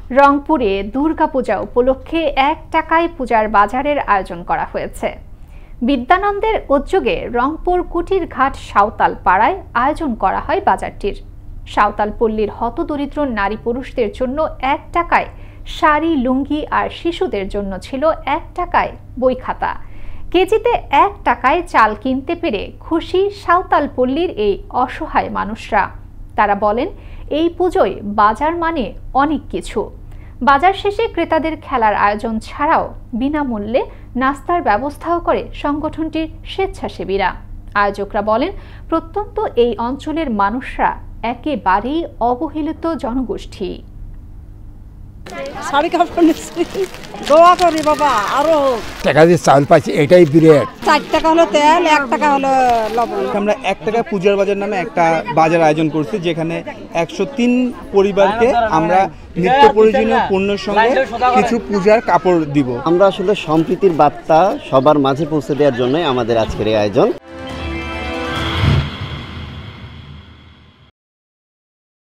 রংপুরে দুর্গাপূজা উপলক্ষে 1 টাকায় পূজার বাজারের আয়োজন করা হয়েছে। বিদ্যানন্দের উদ্যোগে রংপুর কুটির ঘাট সাঁওতাল পাড়ায় আয়োজন করা হয় বাজারটির। সাঁওতাল পল্লীর হতদরিদ্র নারী পুরুষদের জন্য 1 টাকায় শাড়ি, লুঙ্গি আর শিশুদের জন্য ছিল 1 টাকায় বই খাতা। কেজিতে 1 টাকায় চাল কিনতে পেরে খুশি সাঁওতাল পল্লীর এই অসহায় মানুষরা। তারা বলেন, এই পুজোয় বাজার মানে অনেক কিছু। বাজার শেষে ক্রেতাদের খেলার আয়োজন ছাড়াও বিনামূল্যে নাস্তার ব্যবস্থাও করে সংগঠনটির স্বেচ্ছাসেবীরা। আয়োজকরা বলেন, প্রত্যন্ত এই অঞ্চলের মানুষরা একেবারেই অবহেলিত জনগোষ্ঠী। দোয়া করি বাবা, আরো টাকা দিয়ে চাল পাইছি, এটাই বিরাট। 4 টাকা হলো তেল, 1 টাকা হলো লবণ। আমরা 1 টাকা পূজার বাজার নামে একটা বাজার আয়োজন করছি, যেখানে 103 পরিবারকে আমরা নিত্য প্রয়োজনীয় পণ্যের সঙ্গে কিছু পূজার কাপড় দিব। আমরা আসলে সম্প্রীতির বার্তা সবার মাঝে পৌঁছে দেওয়ার জন্যই আমাদের আজকের এই আয়োজন।